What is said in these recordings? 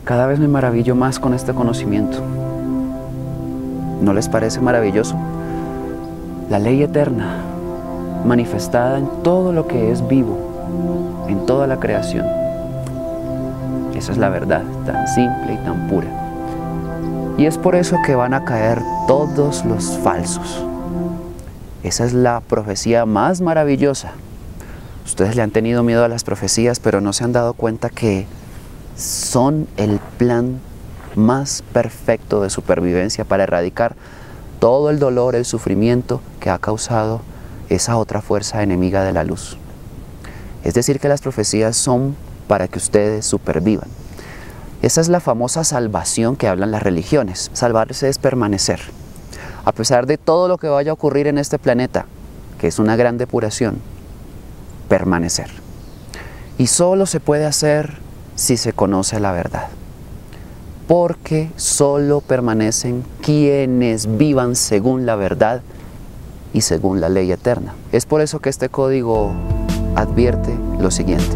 Cada vez me maravillo más con este conocimiento. ¿No les parece maravilloso? La ley eterna, manifestada en todo lo que es vivo, en toda la creación. Esa es la verdad, tan simple y tan pura. Y es por eso que van a caer todos los falsos. Esa es la profecía más maravillosa. Ustedes le han tenido miedo a las profecías, pero no se han dado cuenta que son el plan más perfecto de supervivencia para erradicar todo el dolor, el sufrimiento que ha causado esa otra fuerza enemiga de la luz. Es decir, que las profecías son para que ustedes supervivan. Esa es la famosa salvación que hablan las religiones. Salvarse es permanecer. A pesar de todo lo que vaya a ocurrir en este planeta, que es una gran depuración, permanecer. Y solo se puede hacer si se conoce la verdad. Porque solo permanecen quienes vivan según la verdad y según la ley eterna. Es por eso que este código advierte lo siguiente.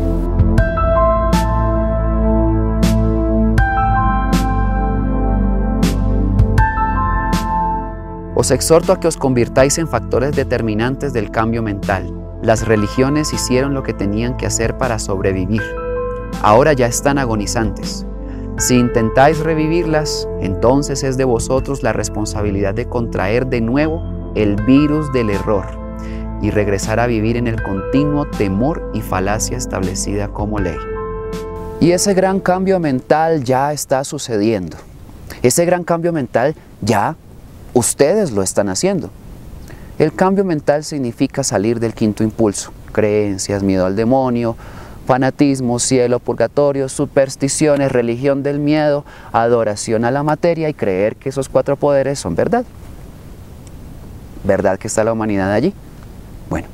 Os exhorto a que os convirtáis en factores determinantes del cambio mental. Las religiones hicieron lo que tenían que hacer para sobrevivir. Ahora ya están agonizantes. Si intentáis revivirlas, entonces es de vosotros la responsabilidad de contraer de nuevo el virus del error y regresar a vivir en el continuo temor y falacia establecida como ley. Y ese gran cambio mental ya está sucediendo. Ese gran cambio mental ya ustedes lo están haciendo. El cambio mental significa salir del quinto impulso, creencias, miedo al demonio, fanatismo, cielo, purgatorio, supersticiones, religión del miedo, adoración a la materia y creer que esos 4 poderes son verdad. ¿Verdad que está la humanidad allí? Bueno,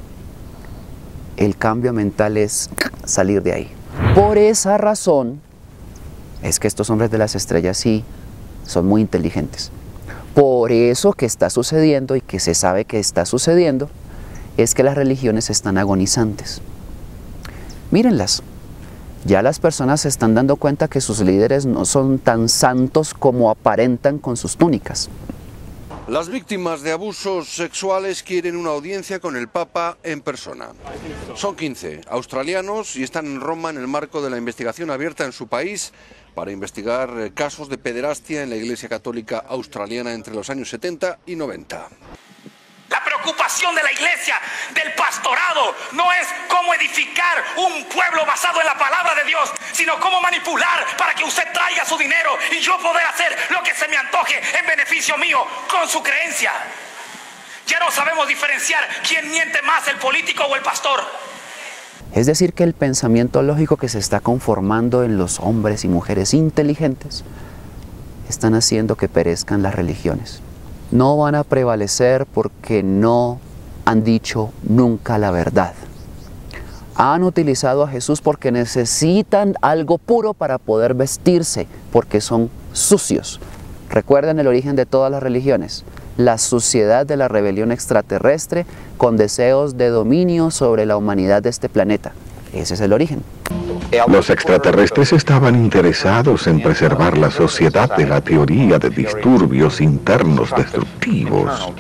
el cambio mental es salir de ahí. Por esa razón es que estos hombres de las estrellas sí son muy inteligentes. Por eso que está sucediendo y que se sabe que está sucediendo es que las religiones están agonizantes. Mírenlas, ya las personas se están dando cuenta que sus líderes no son tan santos como aparentan con sus túnicas. Las víctimas de abusos sexuales quieren una audiencia con el Papa en persona. Son 15 australianos y están en Roma en el marco de la investigación abierta en su país para investigar casos de pederastia en la Iglesia Católica Australiana entre los años 70 y 90. La preocupación de la iglesia, del pastorado, no es cómo edificar un pueblo basado en la palabra de Dios, sino cómo manipular para que usted traiga su dinero y yo poder hacer lo que se me antoje en beneficio mío con su creencia. Ya no sabemos diferenciar quién miente más, el político o el pastor. Es decir, que el pensamiento lógico que se está conformando en los hombres y mujeres inteligentes están haciendo que perezcan las religiones. No van a prevalecer porque no han dicho nunca la verdad. Han utilizado a Jesús porque necesitan algo puro para poder vestirse, porque son sucios. Recuerden el origen de todas las religiones, la suciedad de la rebelión extraterrestre con deseos de dominio sobre la humanidad de este planeta. Ese es el origen. Los extraterrestres estaban interesados en preservar la sociedad de la teoría de disturbios internos destructivos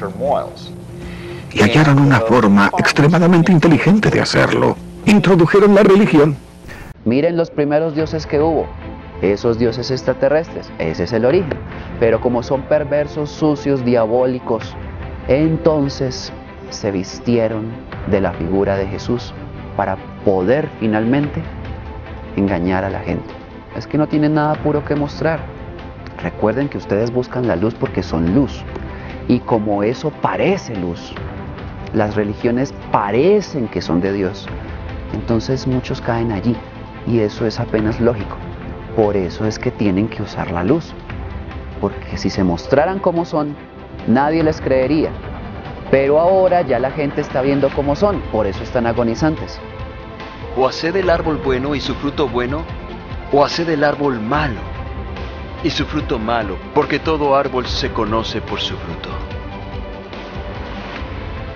y hallaron una forma extremadamente inteligente de hacerlo. Introdujeron la religión. Miren los primeros dioses que hubo, esos dioses extraterrestres, ese es el origen. Pero como son perversos, sucios, diabólicos, entonces se vistieron de la figura de Jesús para poder finalmente engañar a la gente. Es que no tienen nada puro que mostrar. Recuerden que ustedes buscan la luz porque son luz. Y como eso parece luz, las religiones parecen que son de Dios. Entonces muchos caen allí. Y eso es apenas lógico. Por eso es que tienen que usar la luz. Porque si se mostraran como son, nadie les creería. Pero ahora ya la gente está viendo cómo son. Por eso están agonizantes. O haced el árbol bueno y su fruto bueno, o haced el árbol malo y su fruto malo, porque todo árbol se conoce por su fruto.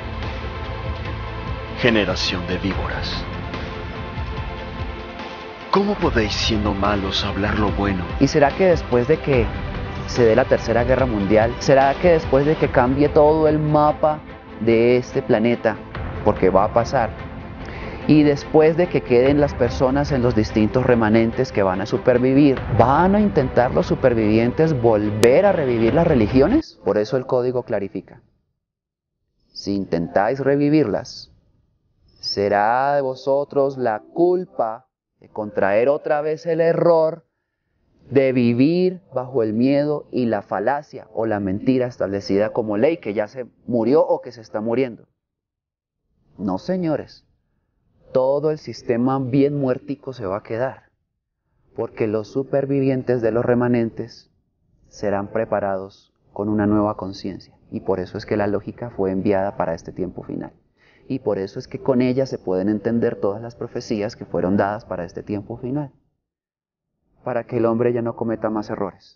Generación de víboras. ¿Cómo podéis, siendo malos, hablar lo bueno? ¿Y será que después de que se dé la Tercera Guerra Mundial, será que después de que cambie todo el mapa de este planeta, porque va a pasar, y después de que queden las personas en los distintos remanentes que van a supervivir, ¿van a intentar los supervivientes volver a revivir las religiones? Por eso el código clarifica: si intentáis revivirlas, será de vosotros la culpa de contraer otra vez el error de vivir bajo el miedo y la falacia o la mentira establecida como ley, que ya se murió o que se está muriendo. No, señores, todo el sistema bien muertico se va a quedar, porque los supervivientes de los remanentes serán preparados con una nueva conciencia, y por eso es que la lógica fue enviada para este tiempo final, y por eso es que con ella se pueden entender todas las profecías que fueron dadas para este tiempo final, para que el hombre ya no cometa más errores.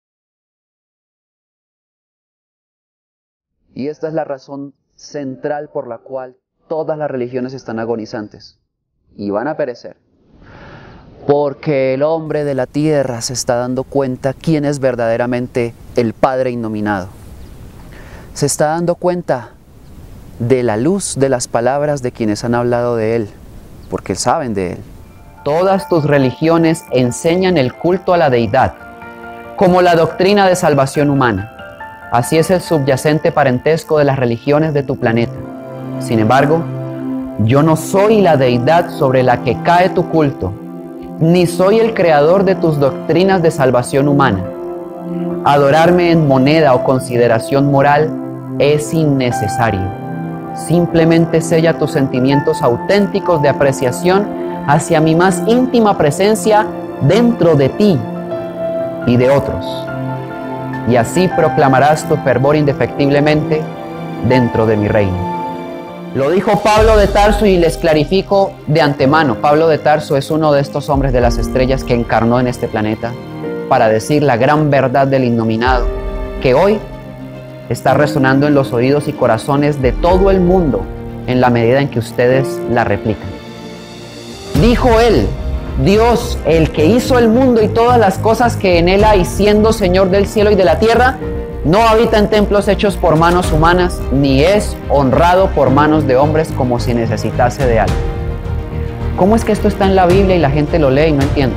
Y esta es la razón central por la cual todas las religiones están agonizantes y van a perecer. Porque el hombre de la tierra se está dando cuenta quién es verdaderamente el Padre innominado. Se está dando cuenta de la luz de las palabras de quienes han hablado de Él, porque saben de Él. Todas tus religiones enseñan el culto a la deidad, como la doctrina de salvación humana. Así es el subyacente parentesco de las religiones de tu planeta. Sin embargo, yo no soy la deidad sobre la que cae tu culto, ni soy el creador de tus doctrinas de salvación humana. Adorarme en moneda o consideración moral es innecesario. Simplemente sella tus sentimientos auténticos de apreciación hacia mi más íntima presencia dentro de ti y de otros. Y así proclamarás tu fervor indefectiblemente dentro de mi reino. Lo dijo Pablo de Tarso y les clarifico de antemano. Pablo de Tarso es uno de estos hombres de las estrellas que encarnó en este planeta para decir la gran verdad del innominado, que hoy está resonando en los oídos y corazones de todo el mundo en la medida en que ustedes la replican. Dijo él, Dios, el que hizo el mundo y todas las cosas que en él hay, siendo Señor del cielo y de la tierra, no habita en templos hechos por manos humanas, ni es honrado por manos de hombres como si necesitase de algo. ¿Cómo es que esto está en la Biblia y la gente lo lee y no entiende?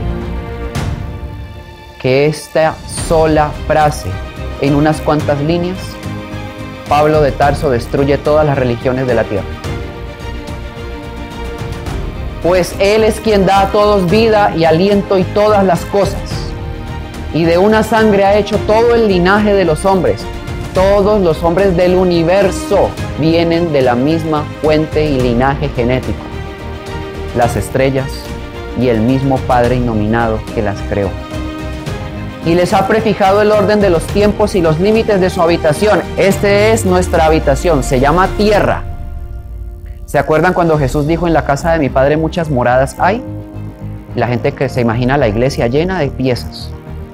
Que esta sola frase, en unas cuantas líneas, Pablo de Tarso destruye todas las religiones de la tierra. Pues Él es quien da a todos vida y aliento y todas las cosas. Y de una sangre ha hecho todo el linaje de los hombres. Todos los hombres del universo vienen de la misma fuente y linaje genético. Las estrellas y el mismo Padre innominado que las creó. Y les ha prefijado el orden de los tiempos y los límites de su habitación. Esta es nuestra habitación, se llama tierra. ¿Se acuerdan cuando Jesús dijo: en la casa de mi Padre muchas moradas hay? La gente que se imagina la iglesia llena de piezas.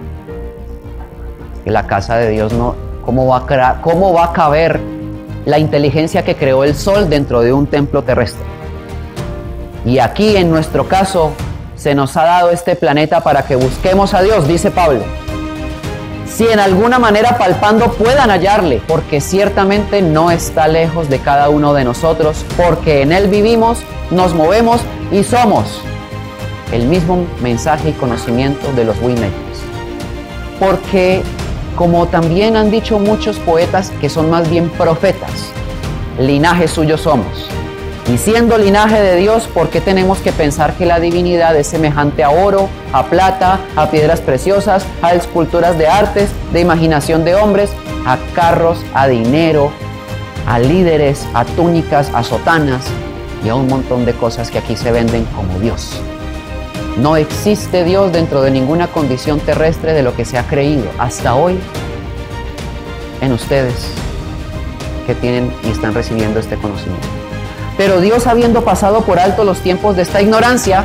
La casa de Dios no, ¿cómo va a caber la inteligencia que creó el sol dentro de un templo terrestre? Y aquí en nuestro caso se nos ha dado este planeta para que busquemos a Dios, dice Pablo. Si en alguna manera palpando puedan hallarle, porque ciertamente no está lejos de cada uno de nosotros, porque en Él vivimos, nos movemos y somos. El mismo mensaje y conocimiento de los Waymakers. Porque, como también han dicho muchos poetas que son más bien profetas, linaje suyo somos. Y siendo linaje de Dios, ¿por qué tenemos que pensar que la divinidad es semejante a oro, a plata, a piedras preciosas, a esculturas de artes, de imaginación de hombres, a carros, a dinero, a líderes, a túnicas, a sotanas y a un montón de cosas que aquí se venden como Dios? No existe Dios dentro de ninguna condición terrestre de lo que se ha creído hasta hoy en ustedes que tienen y están recibiendo este conocimiento. Pero Dios, habiendo pasado por alto los tiempos de esta ignorancia,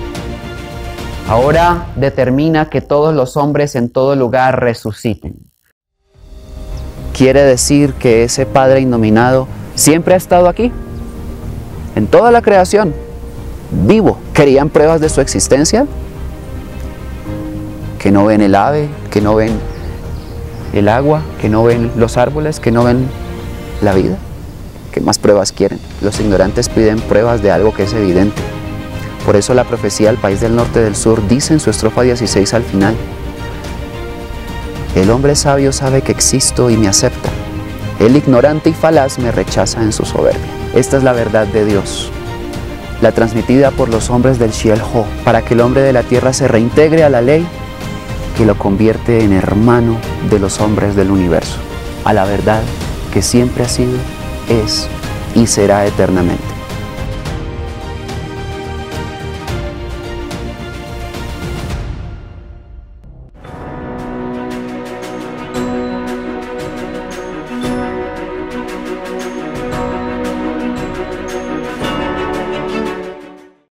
ahora determina que todos los hombres en todo lugar resuciten. Quiere decir que ese Padre innominado siempre ha estado aquí, en toda la creación, vivo. ¿Querían pruebas de su existencia? que no ven el ave, que no ven el agua, que no ven los árboles, que no ven la vida. ¿Qué más pruebas quieren? Los ignorantes piden pruebas de algo que es evidente. Por eso la profecía del país del norte y del sur dice en su estrofa 16 al final: el hombre sabio sabe que existo y me acepta. El ignorante y falaz me rechaza en su soberbia. Esta es la verdad de Dios, la transmitida por los hombres del Sheol-Ho, para que el hombre de la tierra se reintegre a la ley que lo convierte en hermano de los hombres del universo, a la verdad que siempre ha sido, es y será eternamente.